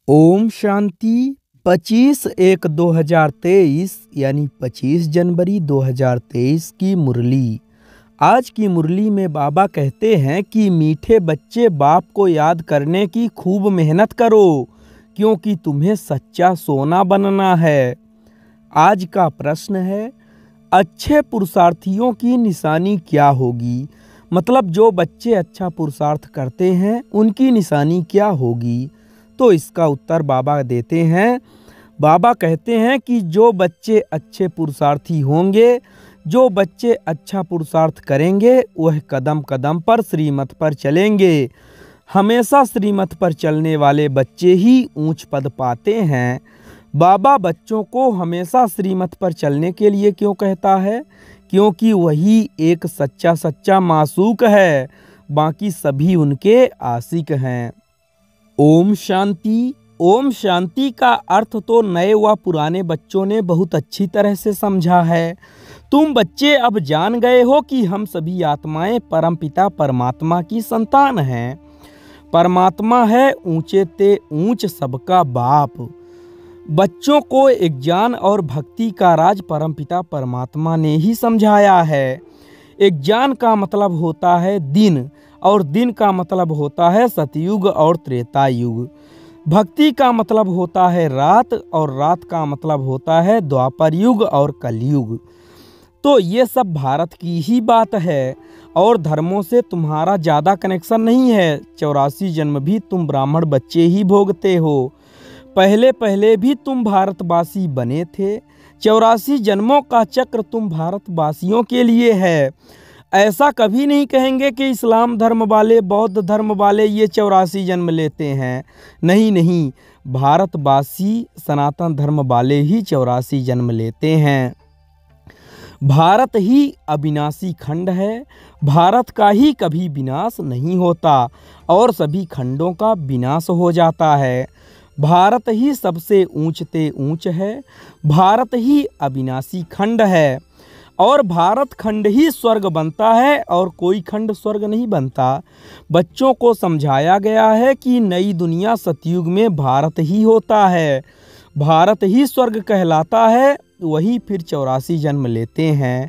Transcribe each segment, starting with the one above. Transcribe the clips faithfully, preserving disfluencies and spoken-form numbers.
ओम शांति। पच्चीस एक दो हज़ार तेईस यानी पच्चीस जनवरी दो हज़ार तेईस की मुरली। आज की मुरली में बाबा कहते हैं कि मीठे बच्चे बाप को याद करने की खूब मेहनत करो, क्योंकि तुम्हें सच्चा सोना बनना है। आज का प्रश्न है, अच्छे पुरुषार्थियों की निशानी क्या होगी? मतलब जो बच्चे अच्छा पुरुषार्थ करते हैं उनकी निशानी क्या होगी? तो इसका उत्तर बाबा देते हैं। बाबा कहते हैं कि जो बच्चे अच्छे पुरुषार्थी होंगे, जो बच्चे अच्छा पुरुषार्थ करेंगे, वह कदम कदम पर श्रीमत पर चलेंगे। हमेशा श्रीमत पर चलने वाले बच्चे ही ऊंच पद पाते हैं। बाबा बच्चों को हमेशा श्रीमत पर चलने के लिए क्यों कहता है? क्योंकि वही एक सच्चा सच्चा मासूक है, बाकी सभी उनके आशिक हैं। ओम शांति। ओम शांति का अर्थ तो नए व पुराने बच्चों ने बहुत अच्छी तरह से समझा है। तुम बच्चे अब जान गए हो कि हम सभी आत्माएं परमपिता परमात्मा की संतान हैं। परमात्मा है ऊंचे ते ऊंच सबका बाप। बच्चों को एक ज्ञान और भक्ति का राज परमपिता परमात्मा ने ही समझाया है। एक ज्ञान का मतलब होता है दिन, और दिन का मतलब होता है सतयुग और त्रेता युग। भक्ति का मतलब होता है रात, और रात का मतलब होता है द्वापर युग और कलयुग। तो ये सब भारत की ही बात है, और धर्मों से तुम्हारा ज़्यादा कनेक्शन नहीं है। चौरासी जन्म भी तुम ब्राह्मण बच्चे ही भोगते हो। पहले पहले भी तुम भारतवासी बने थे। चौरासी जन्मों का चक्र तुम भारतवासियों के लिए है। ऐसा कभी नहीं कहेंगे कि इस्लाम धर्म वाले, बौद्ध धर्म वाले ये चौरासी जन्म लेते हैं। नहीं नहीं, भारतवासी सनातन धर्म वाले ही चौरासी जन्म लेते हैं। भारत ही अविनाशी खंड है। भारत का ही कभी विनाश नहीं होता, और सभी खंडों का विनाश हो जाता है। भारत ही सबसे ऊंचते ऊंच है। भारत ही अविनाशी खंड है, और भारत खंड ही स्वर्ग बनता है, और कोई खंड स्वर्ग नहीं बनता। बच्चों को समझाया गया है कि नई दुनिया सतयुग में भारत ही होता है। भारत ही स्वर्ग कहलाता है, वही फिर चौरासी जन्म लेते हैं।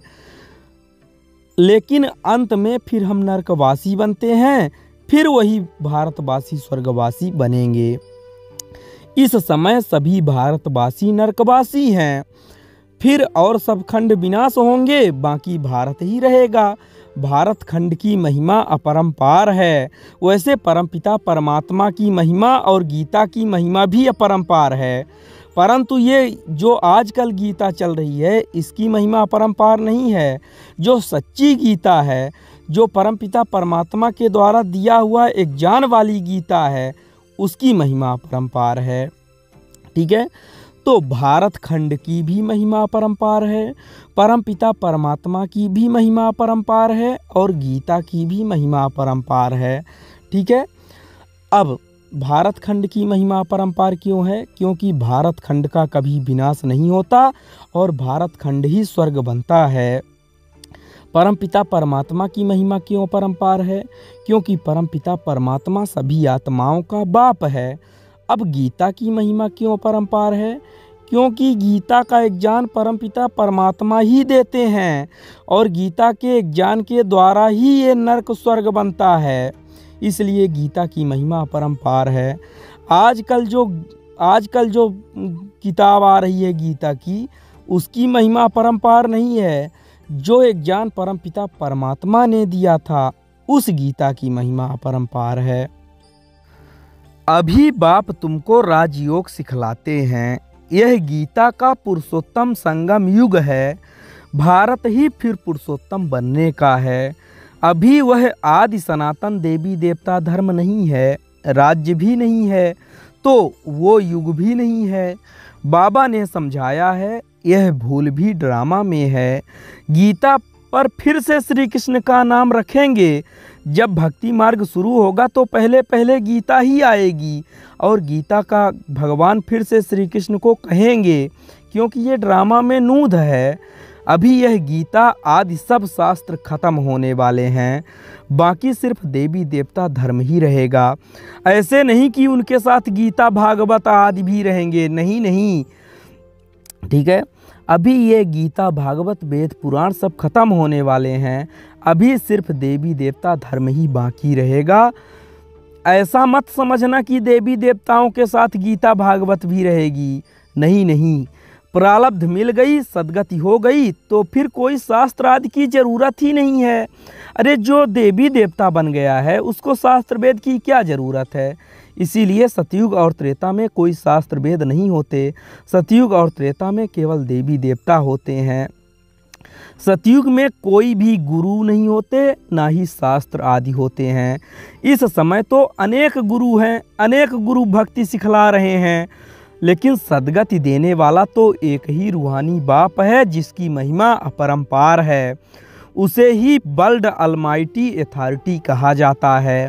लेकिन अंत में फिर हम नरकवासी बनते हैं, फिर वही भारतवासी स्वर्गवासी बनेंगे। इस समय सभी भारतवासी नरकवासी हैं। फिर और सब खंड विनाश होंगे, बाकी भारत ही रहेगा। भारत खंड की महिमा अपरंपार है। वैसे परमपिता परमात्मा की महिमा और गीता की महिमा भी अपरंपार है। परंतु ये जो आजकल गीता चल रही है, इसकी महिमा अपरंपार नहीं है। जो सच्ची गीता है, जो परमपिता परमात्मा के द्वारा दिया हुआ एक ज्ञान वाली गीता है, उसकी महिमा अपरंपार है। ठीक है, तो भारत खंड की भी महिमा अपरंपार है, परमपिता परमात्मा की भी महिमा अपरंपार है, और गीता की भी महिमा अपरंपार है। ठीक है, अब भारत खंड की महिमा अपरंपार क्यों है? क्योंकि भारत खंड का कभी विनाश नहीं होता, और भारत खंड ही स्वर्ग बनता है। परमपिता परमात्मा की महिमा क्यों अपरंपार है? क्योंकि परमपिता परमात्मा सभी आत्माओं का बाप है। अब गीता की महिमा क्यों अपरंपार है? क्योंकि गीता का एक ज्ञान परमपिता परमात्मा ही देते हैं, और गीता के एक ज्ञान के द्वारा ही ये नरक स्वर्ग बनता है। इसलिए गीता की महिमा अपरंपार है। आजकल जो आजकल जो किताब आ रही है गीता की, उसकी महिमा अपरंपार नहीं है। जो एक ज्ञान परमपिता परमात्मा ने दिया था, उस गीता की महिमा अपरंपार है। अभी बाप तुमको राजयोग सिखलाते हैं। यह गीता का पुरुषोत्तम संगम युग है। भारत ही फिर पुरुषोत्तम बनने का है। अभी वह आदि सनातन देवी देवता धर्म नहीं है, राज्य भी नहीं है, तो वो युग भी नहीं है। बाबा ने समझाया है, यह भूल भी ड्रामा में है। गीता पर फिर से श्री कृष्ण का नाम रखेंगे। जब भक्ति मार्ग शुरू होगा तो पहले पहले गीता ही आएगी, और गीता का भगवान फिर से श्री कृष्ण को कहेंगे, क्योंकि ये ड्रामा में नूध है। अभी यह गीता आदि सब शास्त्र खत्म होने वाले हैं, बाकी सिर्फ देवी देवता धर्म ही रहेगा। ऐसे नहीं कि उनके साथ गीता भागवत आदि भी रहेंगे, नहीं नहीं, ठीक है। अभी ये गीता भागवत वेद पुराण सब खत्म होने वाले हैं, अभी सिर्फ देवी देवता धर्म ही बाकी रहेगा। ऐसा मत समझना कि देवी देवताओं के साथ गीता भागवत भी रहेगी, नहीं नहीं। प्रारब्ध मिल गई, सद्गति हो गई तो फिर कोई शास्त्र आदि की जरूरत ही नहीं है। अरे जो देवी देवता बन गया है उसको शास्त्र वेद की क्या ज़रूरत है। इसीलिए सतयुग और त्रेता में कोई शास्त्र वेद नहीं होते, सतयुग और त्रेता में केवल देवी देवता होते हैं। सतयुग में कोई भी गुरु नहीं होते, ना ही शास्त्र आदि होते हैं। इस समय तो अनेक गुरु हैं, अनेक गुरु भक्ति सिखला रहे हैं, लेकिन सद्गति देने वाला तो एक ही रूहानी बाप है जिसकी महिमा अपरंपार है। उसे ही वर्ल्ड अलमाइटी अथॉरिटी कहा जाता है।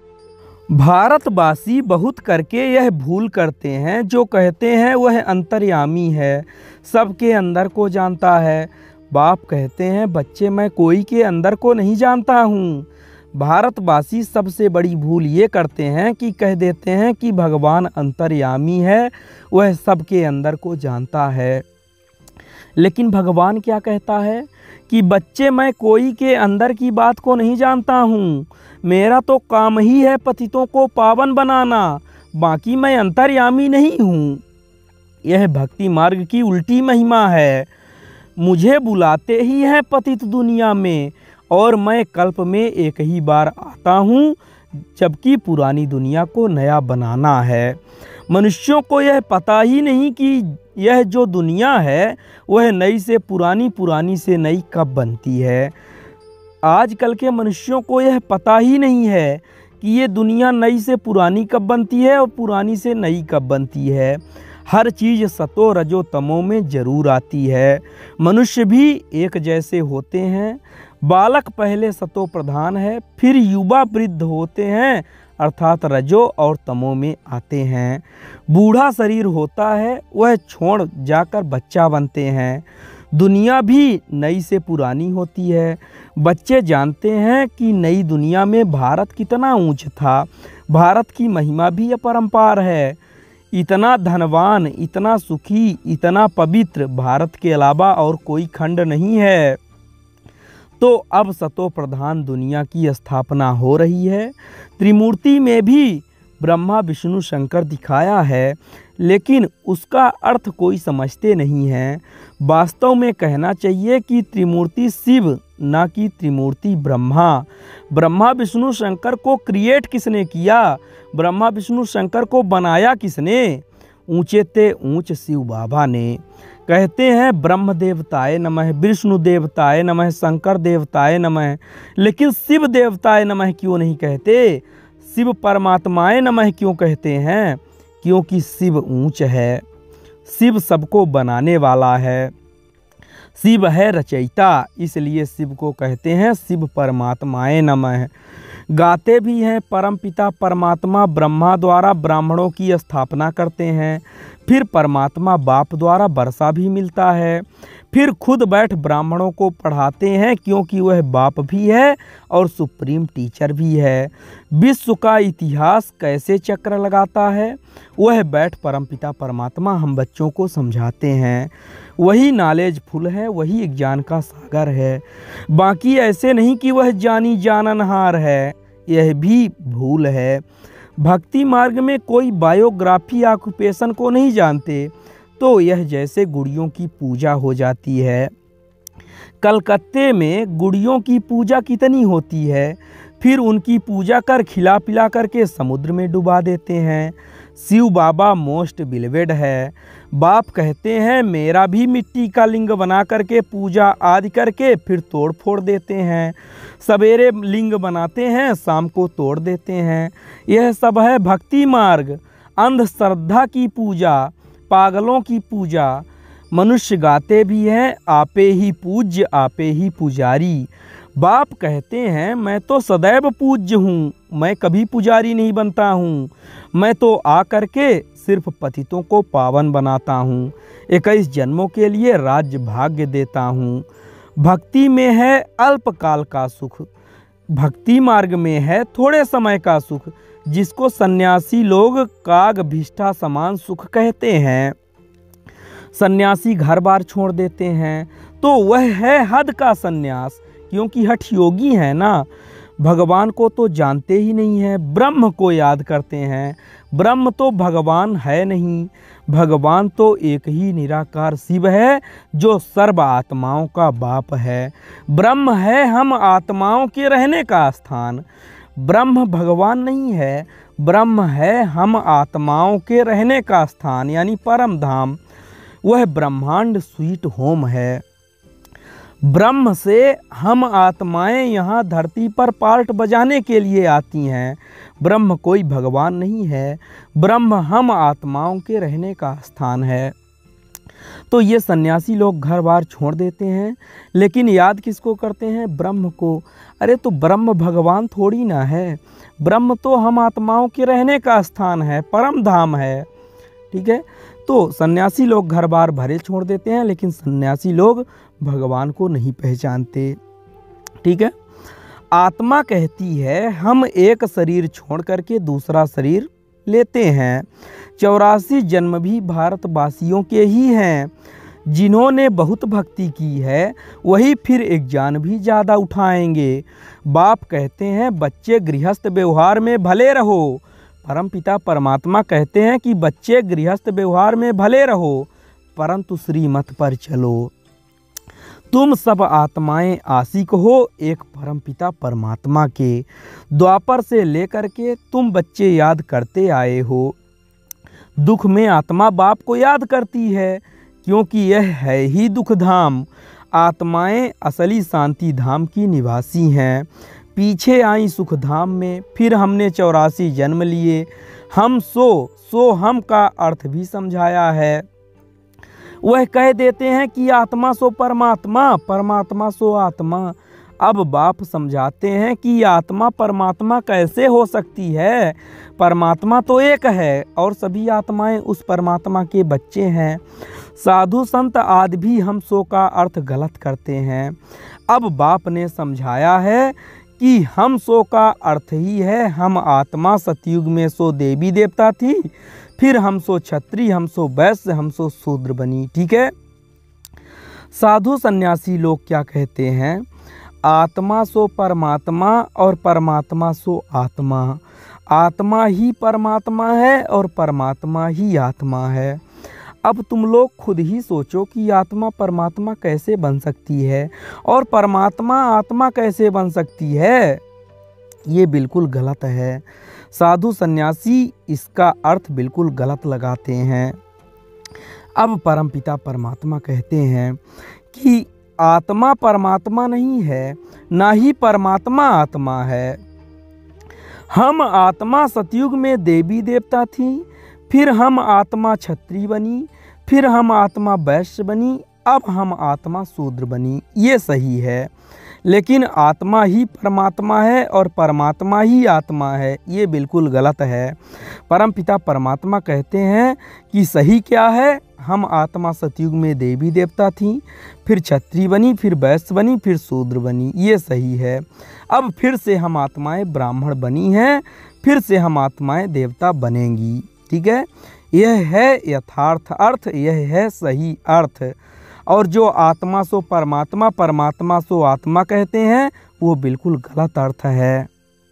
भारतवासी बहुत करके यह भूल करते हैं, जो कहते हैं वह अंतर्यामी है, सबके अंदर को जानता है। बाप कहते हैं बच्चे मैं कोई के अंदर को नहीं जानता हूँ। भारतवासी सबसे बड़ी भूल ये करते हैं कि कह देते हैं कि भगवान अंतर्यामी है, वह सबके अंदर को जानता है। लेकिन भगवान क्या कहता है कि बच्चे मैं कोई के अंदर की बात को नहीं जानता हूँ, मेरा तो काम ही है पतितों को पावन बनाना, बाकी मैं अंतर्यामी नहीं हूँ। यह भक्ति मार्ग की उल्टी महिमा है। मुझे बुलाते ही हैं पतित दुनिया में, और मैं कल्प में एक ही बार आता हूँ, जबकि पुरानी दुनिया को नया बनाना है। मनुष्यों को यह पता ही नहीं कि यह जो दुनिया है वह नई से पुरानी, पुरानी से नई कब बनती है। आजकल के मनुष्यों को यह पता ही नहीं है कि ये दुनिया नई से पुरानी कब बनती है और पुरानी से नई कब बनती है। हर चीज़ सतो रजो तमो में जरूर आती है। मनुष्य भी एक जैसे होते हैं। बालक पहले सतो प्रधान है, फिर युवा वृद्ध होते हैं, अर्थात रजो और तमो में आते हैं। बूढ़ा शरीर होता है, वह छोड़ जाकर बच्चा बनते हैं। दुनिया भी नई से पुरानी होती है। बच्चे जानते हैं कि नई दुनिया में भारत कितना ऊंच था। भारत की महिमा भी अपरंपार है। इतना धनवान, इतना सुखी, इतना पवित्र भारत के अलावा और कोई खंड नहीं है। तो अब सतो प्रधान दुनिया की स्थापना हो रही है। त्रिमूर्ति में भी ब्रह्मा विष्णु शंकर दिखाया है, लेकिन उसका अर्थ कोई समझते नहीं है। वास्तव में कहना चाहिए कि त्रिमूर्ति शिव, ना कि त्रिमूर्ति ब्रह्मा। ब्रह्मा विष्णु शंकर को क्रिएट किसने किया? ब्रह्मा विष्णु शंकर को बनाया किसने? ऊंचे ते ऊंच शिव बाबा ने। कहते हैं ब्रह्म देवताय नमः, विष्णु देवताय नमः, शंकर देवताय नमः, लेकिन शिव देवताय नमः क्यों नहीं कहते? शिव परमात्माय नमः क्यों कहते हैं? क्योंकि शिव ऊंच है, शिव सबको बनाने वाला है, शिव है रचयिता, इसलिए शिव को कहते हैं शिव परमात्माय नमः। गाते भी हैं परमपिता परमात्मा ब्रह्मा द्वारा ब्राह्मणों की स्थापना करते हैं, फिर परमात्मा बाप द्वारा वर्षा भी मिलता है, फिर खुद बैठ ब्राह्मणों को पढ़ाते हैं, क्योंकि वह बाप भी है और सुप्रीम टीचर भी है। विश्व का इतिहास कैसे चक्र लगाता है, वह बैठ परमपिता परमात्मा हम बच्चों को समझाते हैं। वही नॉलेज फुल है, वही ज्ञान का सागर है। बाकी ऐसे नहीं कि वह जानी जाननहार है, यह भी भूल है। भक्ति मार्ग में कोई बायोग्राफी ऑक्यूपेशन को नहीं जानते, तो यह जैसे गुड़ियों की पूजा हो जाती है। कलकत्ते में गुड़ियों की पूजा कितनी होती है, फिर उनकी पूजा कर खिला पिला करके समुद्र में डुबा देते हैं। शिव बाबा मोस्ट बिलीवेड है। बाप कहते हैं मेरा भी मिट्टी का लिंग बना करके पूजा आदि करके फिर तोड़ फोड़ देते हैं। सवेरे लिंग बनाते हैं, शाम को तोड़ देते हैं। यह सब है भक्ति मार्ग। अंधश्रद्धा की पूजा, पागलों की पूजा। मनुष्य गाते भी हैं आपे ही पूज्य आपे ही पुजारी। बाप कहते हैं मैं तो सदैव पूज्य हूँ, मैं कभी पुजारी नहीं बनता हूँ। मैं तो आ करके सिर्फ पतितों को पावन बनाता हूँ। इक्कीस जन्मों के लिए राज्य भाग्य देता हूँ। भक्ति में है अल्पकाल का सुख, भक्ति मार्ग में है थोड़े समय का सुख, जिसको सन्यासी लोग कागभिष्ठा समान सुख कहते हैं। सन्यासी घर बार छोड़ देते हैं तो वह है हद का सन्यास, क्योंकि हठ योगी है ना। भगवान को तो जानते ही नहीं है, ब्रह्म को याद करते हैं। ब्रह्म तो भगवान है नहीं, भगवान तो एक ही निराकार शिव है जो सर्व आत्माओं का बाप है। ब्रह्म है हम आत्माओं के रहने का स्थान। ब्रह्म भगवान नहीं है, ब्रह्म है हम आत्माओं के रहने का स्थान, यानी परम धाम। वह ब्रह्मांड स्वीट होम है। ब्रह्म से हम आत्माएं यहाँ धरती पर पार्ट बजाने के लिए आती हैं। ब्रह्म कोई भगवान नहीं है, ब्रह्म हम आत्माओं के रहने का स्थान है। तो ये सन्यासी लोग घर बार छोड़ देते हैं, लेकिन याद किसको करते हैं? ब्रह्म को। अरे तो ब्रह्म भगवान थोड़ी ना है, ब्रह्म तो हम आत्माओं के रहने का स्थान है, परम धाम है। ठीक है, तो सन्यासी लोग घर बार भरे छोड़ देते हैं, लेकिन सन्यासी लोग भगवान को नहीं पहचानते। ठीक है, आत्मा कहती है हम एक शरीर छोड़ करके दूसरा शरीर लेते हैं। चौरासी जन्म भी भारतवासियों के ही हैं। जिन्होंने बहुत भक्ति की है वही फिर एक जान भी ज़्यादा उठाएंगे। बाप कहते हैं बच्चे गृहस्थ व्यवहार में भले रहो। परमपिता परमात्मा कहते हैं कि बच्चे गृहस्थ व्यवहार में भले रहो, परंतु श्रीमत पर चलो। तुम सब आत्माएं आशिक हो एक परमपिता परमात्मा के। द्वापर से लेकर के तुम बच्चे याद करते आए हो। दुख में आत्मा बाप को याद करती है, क्योंकि यह है ही दुख धाम। आत्माएं असली शांति धाम की निवासी हैं। पीछे आई सुख धाम में, फिर हमने चौरासी जन्म लिए। हम सो सो हम का अर्थ भी समझाया है। वह कह देते हैं कि आत्मा सो परमात्मा, परमात्मा सो आत्मा। अब बाप समझाते हैं कि आत्मा परमात्मा कैसे हो सकती है। परमात्मा तो एक है और सभी आत्माएं उस परमात्मा के बच्चे हैं। साधु संत आदि भी हम सो का अर्थ गलत करते हैं। अब बाप ने समझाया है कि हम सो का अर्थ ही है हम आत्मा। सतयुग में सो देवी देवता थी, फिर हम सो क्षत्रिय, हम सो वैश्य, हम सो शूद्र बनी। ठीक है, साधु सन्यासी लोग क्या कहते हैं? आत्मा सो परमात्मा और परमात्मा सो आत्मा। आत्मा ही परमात्मा है और परमात्मा ही आत्मा है। अब तुम लोग खुद ही सोचो कि आत्मा परमात्मा कैसे बन सकती है और परमात्मा आत्मा कैसे बन सकती है। ये बिल्कुल गलत है। साधु सन्यासी इसका अर्थ बिल्कुल गलत लगाते हैं। अब परमपिता परमात्मा कहते हैं कि आत्मा परमात्मा नहीं है, ना ही परमात्मा आत्मा है। हम आत्मा सतयुग में देवी देवता थी, फिर हम आत्मा क्षत्रिय बनी, फिर हम आत्मा वैश्य बनी, अब हम आत्मा शूद्र बनी। ये सही है, लेकिन आत्मा ही परमात्मा है और परमात्मा ही आत्मा है, ये बिल्कुल गलत है। परमपिता परमात्मा कहते हैं कि सही क्या है? हम आत्मा सतयुग में देवी देवता थी, फिर क्षत्रिय बनी, फिर वैश्य बनी, फिर शूद्र बनी, ये सही है। अब फिर से हम आत्माएं ब्राह्मण बनी हैं, फिर से हम आत्माएं देवता बनेंगी। ठीक है, यह है यथार्थ अर्थ, यह है सही अर्थ। और जो आत्मा सो परमात्मा, परमात्मा सो आत्मा कहते हैं, वो बिल्कुल गलत अर्थ है।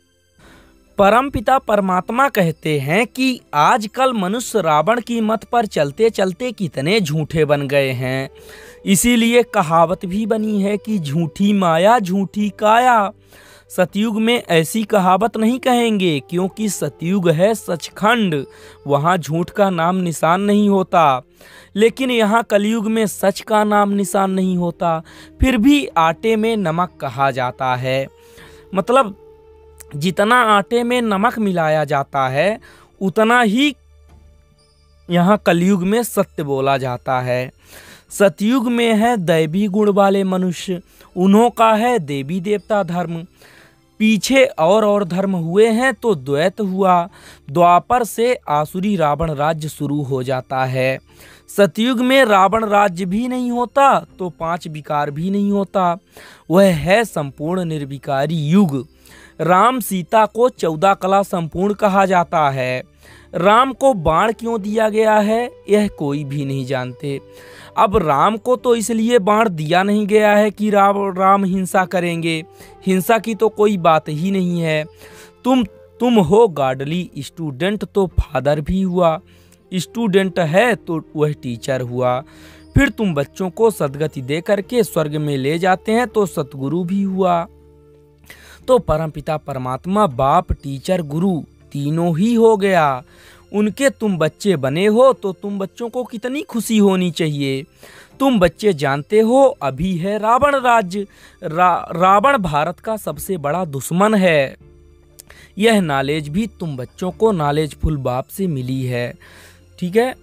परमपिता परमात्मा कहते हैं कि आजकल मनुष्य रावण की मत पर चलते चलते कितने झूठे बन गए हैं। इसीलिए कहावत भी बनी है कि झूठी माया झूठी काया। सतयुग में ऐसी कहावत नहीं कहेंगे, क्योंकि सतयुग है सचखंड, वहाँ झूठ का नाम निशान नहीं होता। लेकिन यहाँ कलयुग में सच का नाम निशान नहीं होता, फिर भी आटे में नमक कहा जाता है। मतलब जितना आटे में नमक मिलाया जाता है उतना ही यहाँ कलयुग में सत्य बोला जाता है। सतयुग में है दैवी गुण वाले मनुष्य, उन्हों का है देवी देवता धर्म। पीछे और और धर्म हुए हैं तो द्वैत हुआ। द्वापर से आसुरी रावण राज्य शुरू हो जाता है। सतयुग में रावण राज्य भी नहीं होता तो पांच विकार भी नहीं होता। वह है संपूर्ण निर्विकारी युग। राम सीता को चौदह कला संपूर्ण कहा जाता है। राम को बाण क्यों दिया गया है यह कोई भी नहीं जानते। अब राम को तो इसलिए बाण दिया नहीं गया है कि राम राम हिंसा करेंगे। हिंसा की तो कोई बात ही नहीं है। तुम तुम हो गार्डली स्टूडेंट तो फादर भी हुआ। स्टूडेंट है तो वह टीचर हुआ। फिर तुम बच्चों को सद्गति दे करके स्वर्ग में ले जाते हैं तो सतगुरु भी हुआ। तो परमपिता परमात्मा बाप टीचर गुरु तीनों ही हो गया। उनके तुम बच्चे बने हो तो तुम बच्चों को कितनी खुशी होनी चाहिए। तुम बच्चे जानते हो अभी है रावण राज्य। रा, रावण भारत का सबसे बड़ा दुश्मन है। यह नॉलेज भी तुम बच्चों को नॉलेजफुल बाप से मिली है। ठीक है,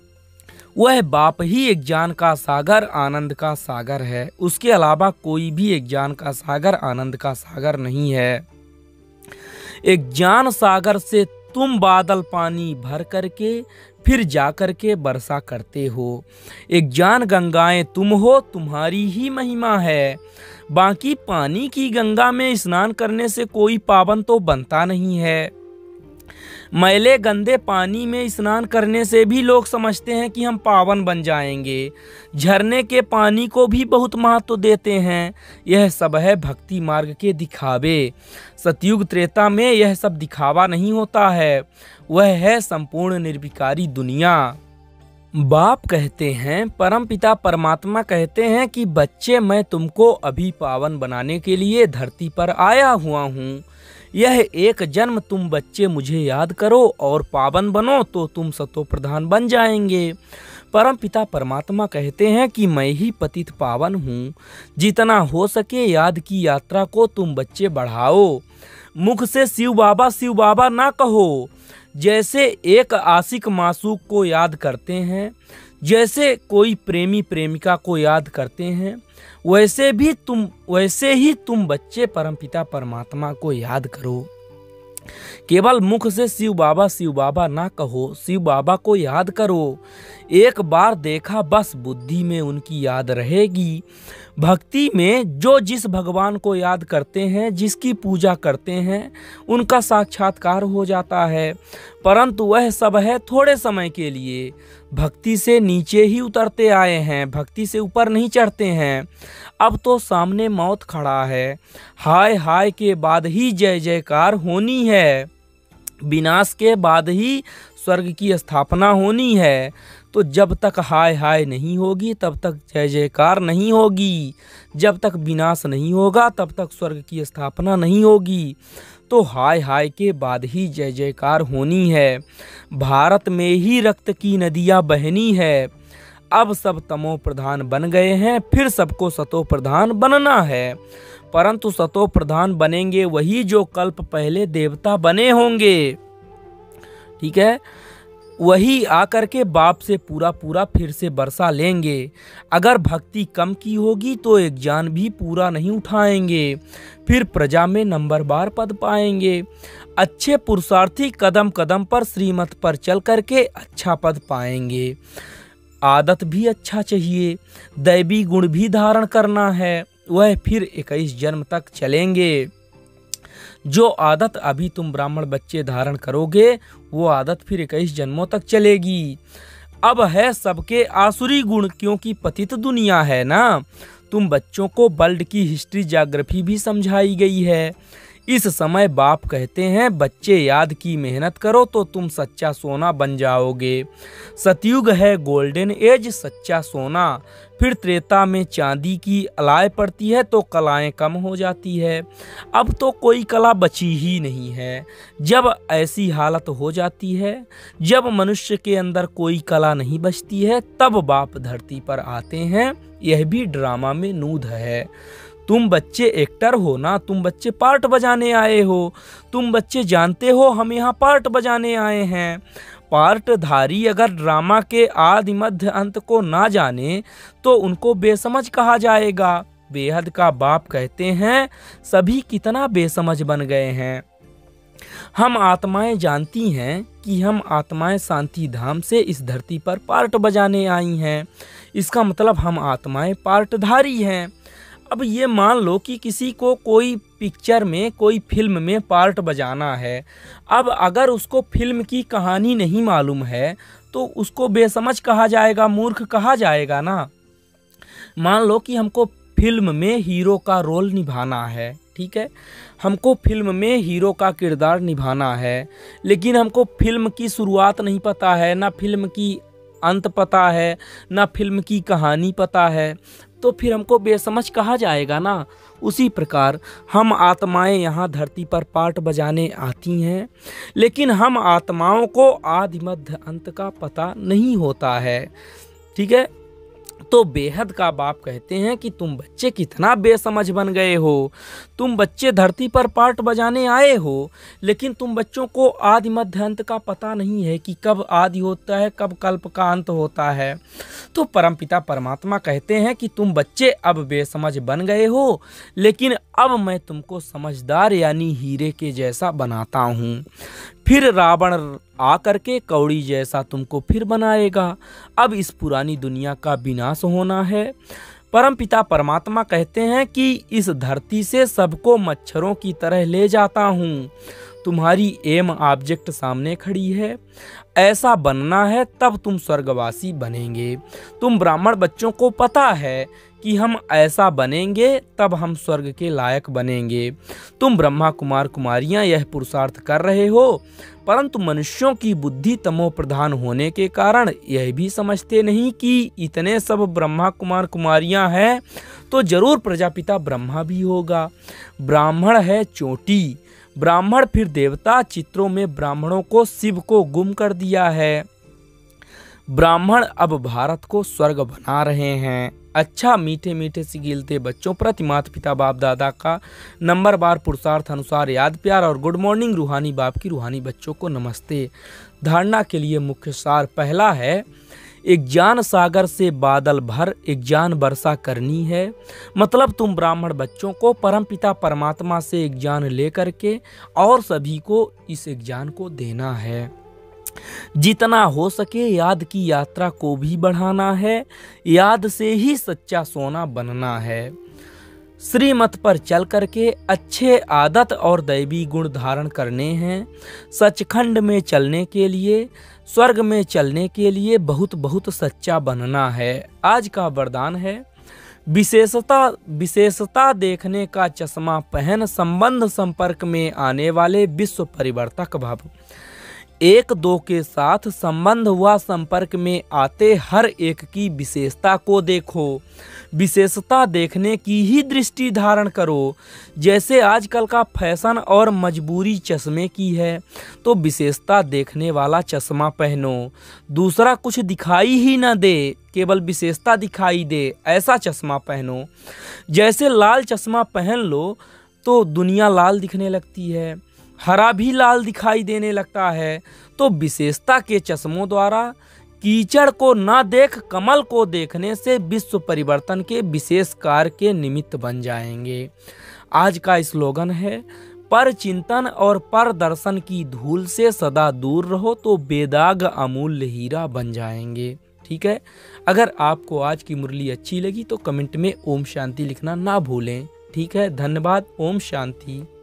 वह बाप ही एक ज्ञान का सागर आनंद का सागर है। उसके अलावा कोई भी एक ज्ञान का सागर आनंद का सागर नहीं है। एक ज्ञान सागर से तुम बादल पानी भर करके फिर जा करके वर्षा करते हो। एक ज्ञान गंगाएं तुम हो, तुम्हारी ही महिमा है। बाकी पानी की गंगा में स्नान करने से कोई पावन तो बनता नहीं है। मैले गंदे पानी में स्नान करने से भी लोग समझते हैं कि हम पावन बन जाएंगे। झरने के पानी को भी बहुत महत्व देते हैं। यह सब है भक्ति मार्ग के दिखावे। सतयुग त्रेता में यह सब दिखावा नहीं होता है। वह है संपूर्ण निर्विकारी दुनिया। बाप कहते हैं, परमपिता परमात्मा कहते हैं कि बच्चे मैं तुमको अभी पावन बनाने के लिए धरती पर आया हुआ हूँ। यह एक जन्म तुम बच्चे मुझे याद करो और पावन बनो तो तुम सतो प्रधान बन जाएंगे। परमपिता परमात्मा कहते हैं कि मैं ही पतित पावन हूँ। जितना हो सके याद की यात्रा को तुम बच्चे बढ़ाओ। मुख से शिव बाबा शिव बाबा ना कहो। जैसे एक आशिक मासूक को याद करते हैं, जैसे कोई प्रेमी प्रेमिका को याद करते हैं, वैसे भी तुम वैसे ही तुम बच्चे परमपिता परमात्मा को याद करो। केवल मुख से शिव बाबा शिव बाबा ना कहो, शिव बाबा को याद करो। एक बार देखा बस बुद्धि में उनकी याद रहेगी। भक्ति में जो जिस भगवान को याद करते हैं, जिसकी पूजा करते हैं, उनका साक्षात्कार हो जाता है। परंतु वह सब है थोड़े समय के लिए। भक्ति से नीचे ही उतरते आए हैं, भक्ति से ऊपर नहीं चढ़ते हैं। अब तो सामने मौत खड़ा है। हाय हाय के बाद ही जय जयकार होनी है। विनाश के बाद ही स्वर्ग की स्थापना होनी है। तो जब तक हाय हाय नहीं होगी तब तक जय जयकार नहीं होगी। जब तक विनाश नहीं होगा तब तक स्वर्ग की स्थापना नहीं होगी। तो हाय हाय के बाद ही जय जयकार होनी है। भारत में ही रक्त की नदियाँ बहनी है। अब सब तमो प्रधान बन गए हैं, फिर सबको सतो प्रधान बनना है। परंतु सतो प्रधान बनेंगे वही जो कल्प पहले देवता बने होंगे। ठीक है, वही आकर के बाप से पूरा पूरा फिर से बरसा लेंगे। अगर भक्ति कम की होगी तो एक जान भी पूरा नहीं उठाएंगे, फिर प्रजा में नंबरवार पद पाएंगे। अच्छे पुरुषार्थी कदम कदम पर श्रीमत पर चल करके अच्छा पद पाएंगे। आदत भी अच्छा चाहिए, दैवी गुण भी धारण करना है, वह फिर इक्कीस जन्म तक चलेंगे। जो आदत अभी तुम ब्राह्मण बच्चे धारण करोगे वो आदत फिर इक्कीस जन्मों तक चलेगी। अब है सबके आसुरी गुण, क्योंकि पतित दुनिया है ना। तुम बच्चों को वर्ल्ड की हिस्ट्री ज्योग्राफी भी समझाई गई है। इस समय बाप कहते हैं बच्चे याद की मेहनत करो तो तुम सच्चा सोना बन जाओगे। सतयुग है गोल्डन एज, सच्चा सोना। फिर त्रेता में चांदी की अलाय पड़ती है तो कलाएं कम हो जाती है। अब तो कोई कला बची ही नहीं है। जब ऐसी हालत हो जाती है, जब मनुष्य के अंदर कोई कला नहीं बचती है, तब बाप धरती पर आते हैं। यह भी ड्रामा में नूद है। तुम बच्चे एक्टर हो ना, तुम बच्चे पार्ट बजाने आए हो। तुम बच्चे जानते हो हम यहाँ पार्ट बजाने आए हैं। पार्टधारी अगर ड्रामा के आदि मध्य अंत को ना जाने तो उनको बेसमझ कहा जाएगा। बेहद का बाप कहते हैं सभी कितना बेसमझ बन गए हैं। हम आत्माएं जानती हैं कि हम आत्माएं शांति धाम से इस धरती पर पार्ट बजाने आई हैं। इसका मतलब हम आत्माएं पार्टधारी हैं। अब ये मान लो कि किसी को कोई पिक्चर में, कोई फिल्म में पार्ट बजाना है। अब अगर उसको फिल्म की कहानी नहीं मालूम है तो उसको बेसमझ कहा जाएगा, मूर्ख कहा जाएगा ना। मान लो कि हमको फिल्म में हीरो का रोल निभाना है, ठीक है, हमको फिल्म में हीरो का किरदार निभाना है, लेकिन हमको फिल्म की शुरुआत नहीं पता है, ना फिल्म की अंत पता है, ना फिल्म की कहानी पता है, तो फिर हमको बेसमझ कहा जाएगा ना। उसी प्रकार हम आत्माएं यहाँ धरती पर पार्ट बजाने आती हैं, लेकिन हम आत्माओं को आदि मध्य अंत का पता नहीं होता है, ठीक है। तो बेहद का बाप कहते हैं कि तुम बच्चे कितना बेसमझ बन गए हो। तुम बच्चे धरती पर पार्ट बजाने आए हो, लेकिन तुम बच्चों को आदि मध्य अंत का पता नहीं है कि कब आदि होता है, कब कल्प का अंत होता है। तो परमपिता परमात्मा कहते हैं कि तुम बच्चे अब बेसमझ बन गए हो, लेकिन अब मैं तुमको समझदार यानी हीरे के जैसा बनाता हूँ। फिर रावण आकर के कौड़ी जैसा तुमको फिर बनाएगा। अब इस पुरानी दुनिया का विनाश होना है। परमपिता परमात्मा कहते हैं कि इस धरती से सबको मच्छरों की तरह ले जाता हूँ। तुम्हारी एम ऑब्जेक्ट सामने खड़ी है, ऐसा बनना है तब तुम स्वर्गवासी बनेंगे। तुम ब्राह्मण बच्चों को पता है कि हम ऐसा बनेंगे तब हम स्वर्ग के लायक बनेंगे। तुम ब्रह्मा कुमार कुमारियां यह पुरुषार्थ कर रहे हो, परंतु मनुष्यों की बुद्धि तमो प्रधान होने के कारण यह भी समझते नहीं कि इतने सब ब्रह्मा कुमार कुमारियां हैं तो जरूर प्रजापिता ब्रह्मा भी होगा। ब्राह्मण है चोटी, ब्राह्मण फिर देवता। चित्रों में ब्राह्मणों को शिव को गुम कर दिया है। ब्राह्मण अब भारत को स्वर्ग बना रहे हैं। अच्छा मीठे मीठे सिगिलते बच्चों प्रति माता पिता बाप दादा का नंबर बार पुरुषार्थ अनुसार याद प्यार और गुड मॉर्निंग। रूहानी बाप की रूहानी बच्चों को नमस्ते। धारणा के लिए मुख्य सार पहला है, एक ज्ञान सागर से बादल भर एक ज्ञान वर्षा करनी है। मतलब तुम ब्राह्मण बच्चों को परमपिता परमात्मा से एक ज्ञान लेकर के और सभी को इस ज्ञान को देना है। जितना हो सके याद की यात्रा को भी बढ़ाना है। याद से ही सच्चा सोना बनना है। श्रीमत पर चल करके अच्छे आदत और दैवी गुण धारण करने हैं। सचखंड में चलने के लिए, स्वर्ग में चलने के लिए बहुत बहुत सच्चा बनना है। आज का वरदान है, विशेषता विशेषता देखने का चश्मा पहन, संबंध संपर्क में आने वाले विश्व परिवर्तक भव। एक दो के साथ संबंध व संपर्क में आते हर एक की विशेषता को देखो। विशेषता देखने की ही दृष्टि धारण करो। जैसे आजकल का फैशन और मजबूरी चश्मे की है, तो विशेषता देखने वाला चश्मा पहनो। दूसरा कुछ दिखाई ही न दे, केवल विशेषता दिखाई दे, ऐसा चश्मा पहनो। जैसे लाल चश्मा पहन लो तो दुनिया लाल दिखने लगती है, हरा भी लाल दिखाई देने लगता है। तो विशेषता के चश्मों द्वारा कीचड़ को ना देख कमल को देखने से विश्व परिवर्तन के विशेष कार्य के निमित्त बन जाएंगे। आज का स्लोगन है, पर चिंतन और पर दर्शन की धूल से सदा दूर रहो तो बेदाग अमूल्य हीरा बन जाएंगे। ठीक है, अगर आपको आज की मुरली अच्छी लगी तो कमेंट में ओम शांति लिखना ना भूलें। ठीक है, धन्यवाद। ओम शांति।